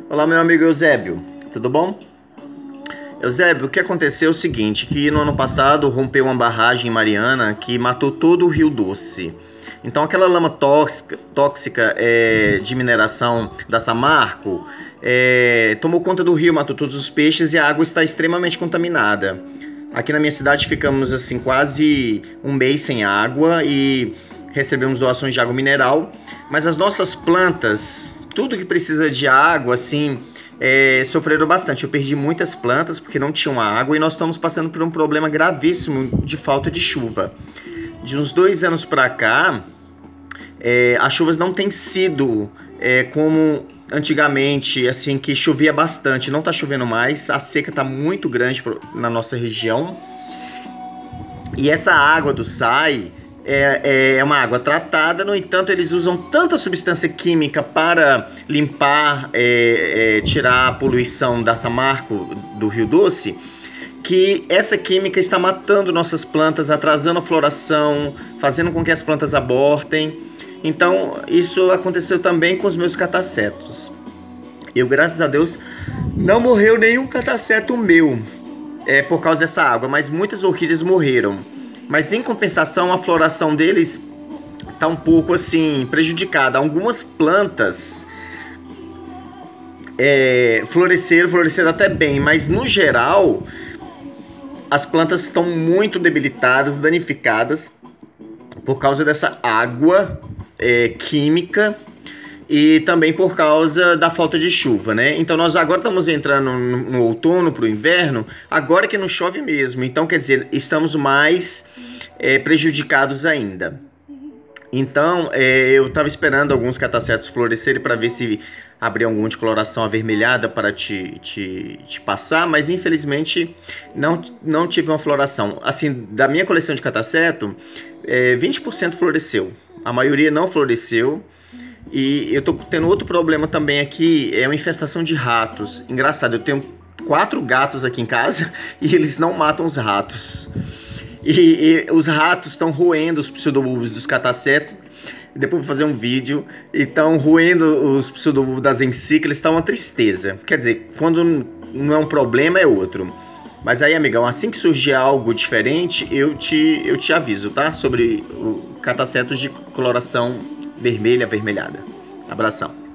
Olá, meu amigo Eusébio, tudo bom? Eusébio, o que aconteceu é o seguinte, que no ano passado rompeu uma barragem em Mariana que matou todo o Rio Doce. Então aquela lama tóxica de mineração da Samarco tomou conta do rio, matou todos os peixes e a água está extremamente contaminada. Aqui na minha cidade ficamos assim quase um mês sem água e recebemos doações de água mineral, mas as nossas plantas, tudo que precisa de água, assim, sofreram bastante. Eu perdi muitas plantas porque não tinham água e nós estamos passando por um problema gravíssimo de falta de chuva. De uns 2 anos para cá, as chuvas não têm sido como antigamente, assim, que chovia bastante. Não está chovendo mais, a seca está muito grande na nossa região. E essa água do SAI é uma água tratada, no entanto, eles usam tanta substância química para limpar, tirar a poluição da Samarco, do Rio Doce, que essa química está matando nossas plantas, atrasando a floração, fazendo com que as plantas abortem. Então, isso aconteceu também com os meus catacetos. Eu, graças a Deus, não morreu nenhum cataceto meu por causa dessa água, mas muitas orquídeas morreram. Mas em compensação, a floração deles está um pouco assim prejudicada. Algumas plantas floresceram até bem, mas no geral as plantas estão muito debilitadas, danificadas por causa dessa água química e também por causa da falta de chuva, né? Então nós agora estamos entrando no outono para o inverno, agora que não chove mesmo. Então quer dizer, estamos mais prejudicados ainda. Então eu estava esperando alguns catacetos florescerem para ver se abrir algum de coloração avermelhada para te passar, mas infelizmente não tive uma floração. Assim, da minha coleção de cataceto, 20% floresceu, a maioria não floresceu. E eu tô tendo outro problema também aqui, é uma infestação de ratos. Engraçado, eu tenho 4 gatos aqui em casa e eles não matam os ratos. E os ratos estão roendo os pseudobulbos dos catacetos. Depois vou fazer um vídeo. E estão roendo os pseudobulbos das encíclicas, está uma tristeza. Quer dizer, quando não é um problema, é outro. Mas aí, amigão, assim que surgir algo diferente, eu te aviso, tá? Sobre o catacetos de coloração vermelha avermelhada. Abração.